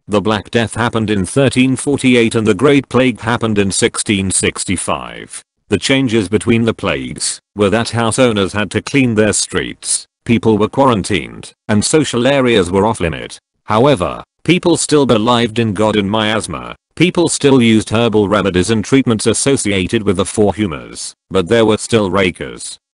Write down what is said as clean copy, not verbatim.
The Black Death happened in 1348 and the Great Plague happened in 1665. The changes between the plagues were that house owners had to clean their streets, people were quarantined, and social areas were off limit. However, people still believed in God and miasma. People still used herbal remedies and treatments associated with the four humors, but there were still rakers